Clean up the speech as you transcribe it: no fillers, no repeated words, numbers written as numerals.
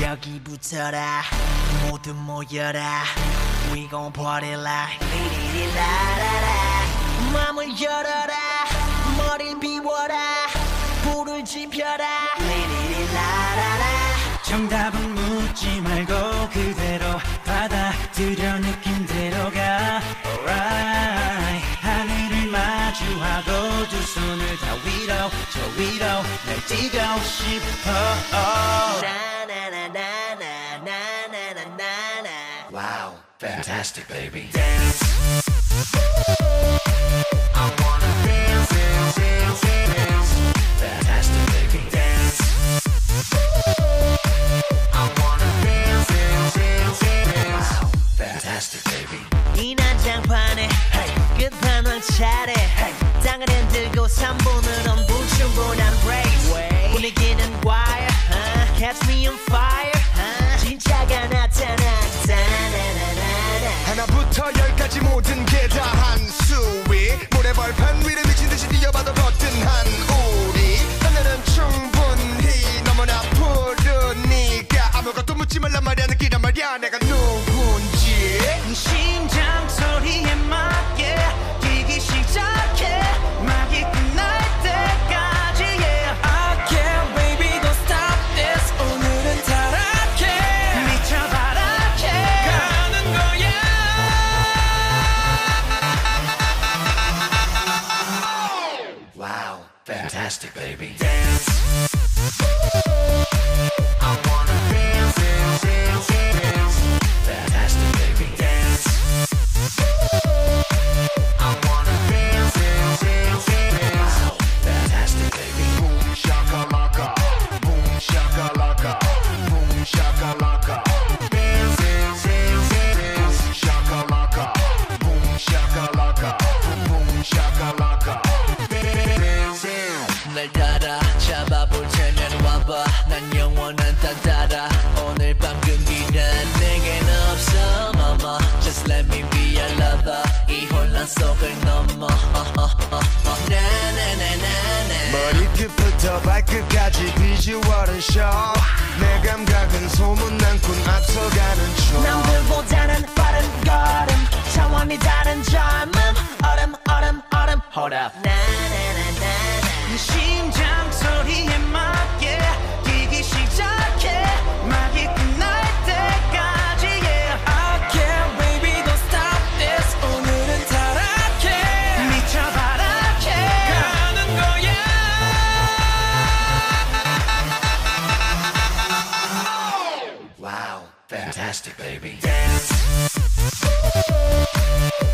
여기 붙어라 모두 모여라 We gon' party like 리리리라라라 맘을 열어라 머리를 비워라 불을 지펴라 리리리라라라 정답은 묻지 말고 그대로 받아들여 느낌대로 가 Alright 하늘을 마주하고 두 손을 다 위로 저 위로 날 뛰고 싶어 Wow, fantastic baby Dance I wanna dance, dance, dance, dance Fantastic baby Dance I wanna dance, dance, dance, dance Wow, fantastic baby 이 난장판에 끝판왕 차례 땅을 흔들고 3분은 불충분한 race 분위기는 wire Catch me on fire 진짜가 나타났다 하나부터 열까지 모든 게 다 한수위 모래벌판 위를 미친듯이 뛰어봐도 거뜬한 우리 하늘은 충분히 너무나 푸르니까 아무것도 묻지 말란 말이야 느끼란 말이야 내가 누군지 심장 소리에 맞게 뛰기 시작해 막이 끝날 때까지 yeah. I can't baby don't stop this 오늘은 타락해 미쳐 바라게 가는 거야 Wow, fantastic baby Dance I wanna dance, dance, dance, dance Fantastic baby Dance I wanna dance, dance, dance, dance Wow, fantastic baby Boom shakalaka Boom shakalaka Boom shakalaka Dance, dance, dance, dance shakalaka Boom shakalaka Boom shakalaka 날 따라 잡아볼 테면 와봐 난 영원한 딴따라 오늘 밤 금기는 내겐 없어 mama Just let me be your lover 이 혼란 속을 넘어 나나나나나 머리끝부터 발끝까지 비주얼은 shock 내 감각은 소문난군 앞서가는 중 남들보다는 빠른 걸음 차원이 다른 젊음 얼음 얼음 얼음 Hold up 나나나나나 심장 소리에 맞게 뛰기 시작해 막이 끝날 때까지 yeah. I can't baby don't stop this 오늘은 타락해 미쳐 바라게 가는 거야 Wow, fantastic baby Dance